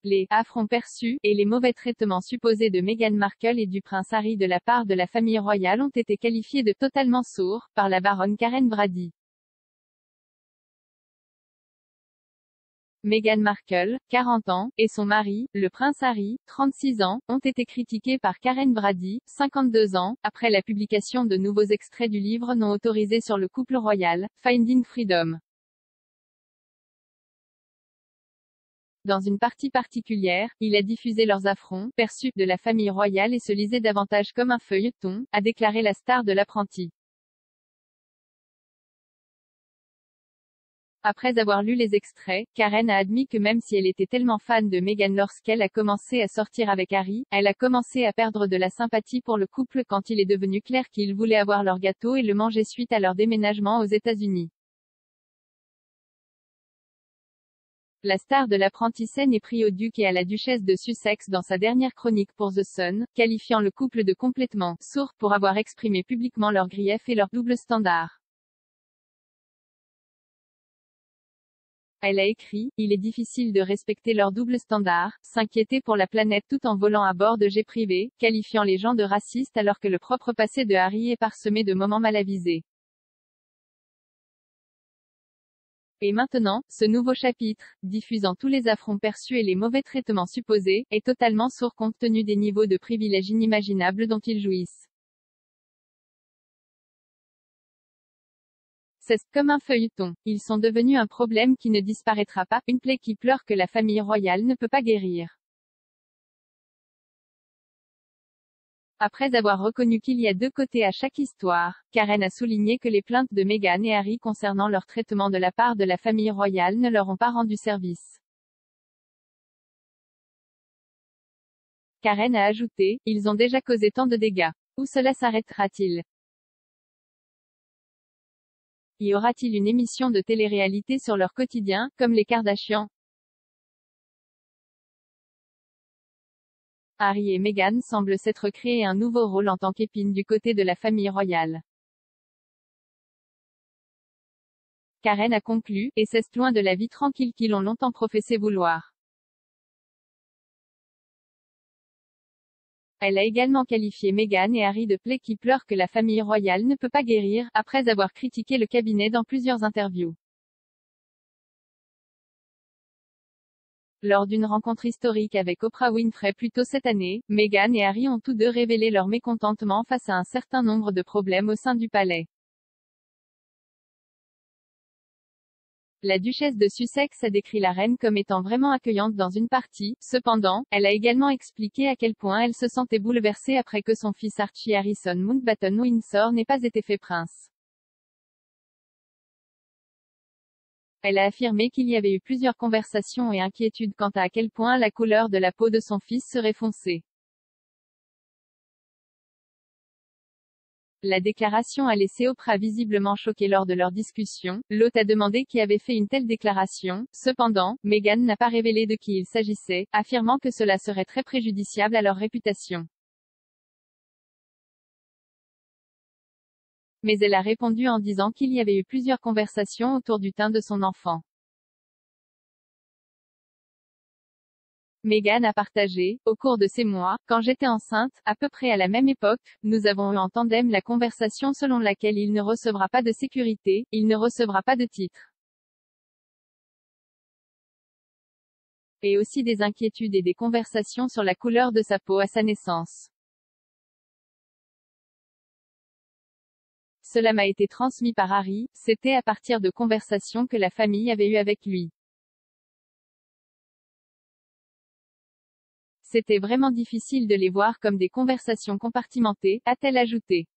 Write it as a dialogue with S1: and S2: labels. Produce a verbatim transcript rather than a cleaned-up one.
S1: les affronts perçus et les mauvais traitements supposés de Meghan Markle et du prince Harry de la part de la famille royale ont été qualifiés de totalement sourds par la baronne Karen Brady. Meghan Markle, quarante ans, et son mari, le prince Harry, trente-six ans, ont été critiqués par Karen Brady, cinquante-deux ans, après la publication de nouveaux extraits du livre non autorisé sur le couple royal, Finding Freedom. Dans une partie particulière, il a diffusé leurs affronts, perçus, de la famille royale et se lisait davantage comme un feuilleton, a déclaré la star de l'apprenti. Après avoir lu les extraits, Karen a admis que même si elle était tellement fan de Meghan lorsqu'elle a commencé à sortir avec Harry, elle a commencé à perdre de la sympathie pour le couple quand il est devenu clair qu'ils voulaient avoir leur gâteau et le manger suite à leur déménagement aux États-Unis. La star de l'apprenti s'en est pris au duc et à la duchesse de Sussex dans sa dernière chronique pour The Sun, qualifiant le couple de complètement sourd pour avoir exprimé publiquement leurs griefs et leur double standard. Elle a écrit, il est difficile de respecter leur double standard, s'inquiéter pour la planète tout en volant à bord de jets privés, qualifiant les gens de racistes alors que le propre passé de Harry est parsemé de moments mal avisés. Et maintenant, ce nouveau chapitre, diffusant tous les affronts perçus et les mauvais traitements supposés, est totalement sourd compte tenu des niveaux de privilèges inimaginables dont ils jouissent. C'est comme un feuilleton. Ils sont devenus un problème qui ne disparaîtra pas, une plaie qui pleure que la famille royale ne peut pas guérir. Après avoir reconnu qu'il y a deux côtés à chaque histoire, Karen a souligné que les plaintes de Meghan et Harry concernant leur traitement de la part de la famille royale ne leur ont pas rendu service. Karen a ajouté, ils ont déjà causé tant de dégâts. Où cela s'arrêtera-t-il? Y aura-t-il une émission de télé-réalité sur leur quotidien, comme les Kardashians? Harry et Meghan semblent s'être créé un nouveau rôle en tant qu'épine du côté de la famille royale. Karen a conclu, et c'est loin de la vie tranquille qu'ils ont longtemps professé vouloir. Elle a également qualifié Meghan et Harry de plaie qui pleure que la famille royale ne peut pas guérir, après avoir critiqué le cabinet dans plusieurs interviews. Lors d'une rencontre historique avec Oprah Winfrey plus tôt cette année, Meghan et Harry ont tous deux révélé leur mécontentement face à un certain nombre de problèmes au sein du palais. La duchesse de Sussex a décrit la reine comme étant vraiment accueillante dans une partie, cependant, elle a également expliqué à quel point elle se sentait bouleversée après que son fils Archie Harrison Mountbatten Windsor n'ait pas été fait prince. Elle a affirmé qu'il y avait eu plusieurs conversations et inquiétudes quant à à quel point la couleur de la peau de son fils serait foncée. La déclaration a laissé Oprah visiblement choquée lors de leur discussion. L'hôte a demandé qui avait fait une telle déclaration. Cependant, Meghan n'a pas révélé de qui il s'agissait, affirmant que cela serait très préjudiciable à leur réputation. Mais elle a répondu en disant qu'il y avait eu plusieurs conversations autour du teint de son enfant. Meghan a partagé, au cours de ces mois, quand j'étais enceinte, à peu près à la même époque, nous avons eu en tandem la conversation selon laquelle il ne recevra pas de sécurité, il ne recevra pas de titre. Et aussi des inquiétudes et des conversations sur la couleur de sa peau à sa naissance. Cela m'a été transmis par Harry, c'était à partir de conversations que la famille avait eues avec lui. C'était vraiment difficile de les voir comme des conversations compartimentées, a-t-elle ajouté.